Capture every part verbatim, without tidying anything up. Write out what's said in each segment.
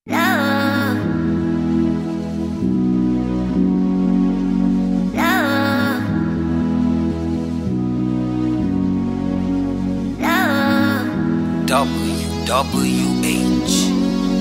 W W H.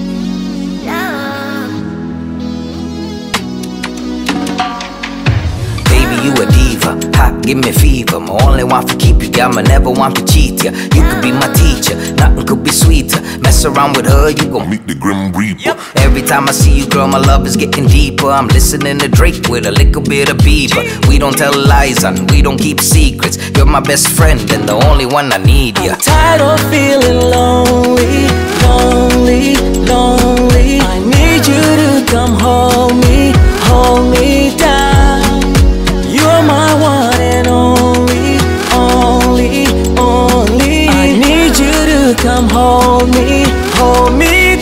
Baby, you a diva, ha, give me fever. My only one for keep you, got my never one for cheat ya. You could be my teacher, nothing could be sweeter. Mess around with her, you gon' meet the Grim Reaper. Yep. Every time I see you, girl, my love is getting deeper. I'm listening to Drake with a little bit of Bieber. We don't tell lies and we don't keep secrets. You're my best friend and the only one I need ya. I'm tired of feeling lonely, lonely, lonely. I need you to come hold me, hold me down. You're my one and only, only, only. I need you to come hold me, hold me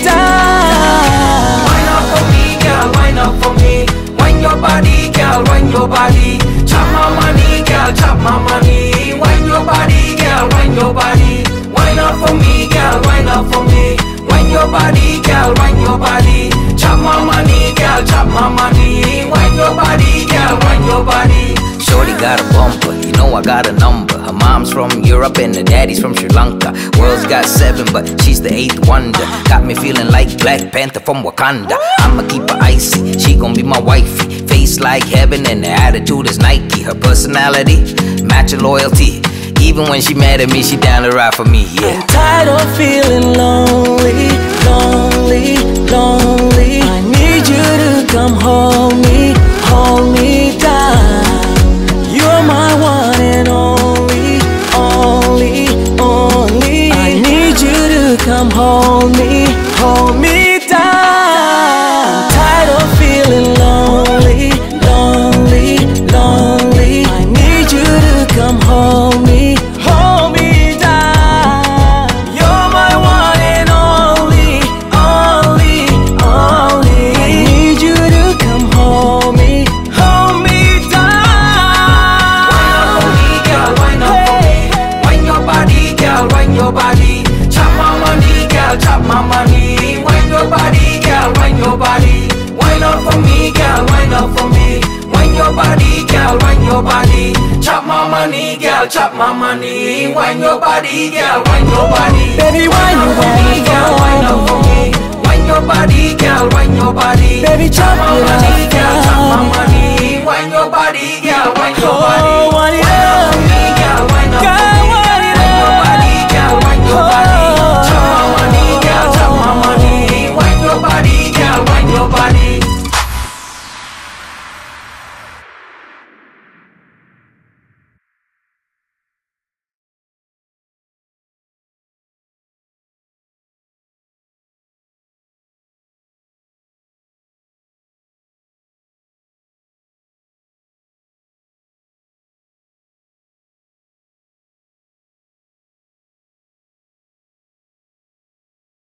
down. Wine up for me, girl, wine up for me. Wine your body, girl, wine your body. Chop my money, girl, chop my money. Wine your body, girl, wine your body. Wine up for me, girl, wine up for me. Wine your body, girl, wine your body. Chop my money, girl, chop my money. Wine your body, girl, wine your body. Shorty got a bumper, you know I got a number. Her mom's from Europe and her daddy's from Sri Lanka. World's got seven, but she's the eighth wonder. Got me feeling like Black Panther from Wakanda. I'ma keep her icy, she gon' be my wifey. Face like heaven and her attitude is Nike. Her personality, matching loyalty. Even when she mad at me, she down to ride for me, yeah. I'm tired of feeling lonely, lonely, lonely. I need you to come hold me, hold me down. You're my one and only, only, only. I need you to come hold me, hold me down. I'm tired of feeling lonely, lonely, lonely. I need you to come hold me, hold me down. You're my one and only, only, only. I need you to come hold me, hold me down. Wine up for me, girl, wine up for me. Wine your body, girl, wine your body. Chop my money, girl, chop my money. Wine your body, girl, wine your body. Wine up for me, girl, wine up for me. Wine your body, girl, wine your body. Chop my money, girl, chop my money. Wine your body, girl, wine your body. Baby, wine your body, girl, wine up for me. Wine your body, girl, wine your body. Baby, chop my it money, up, girl, chop my girl. money. Wine your body, girl, wine your Oh, body. what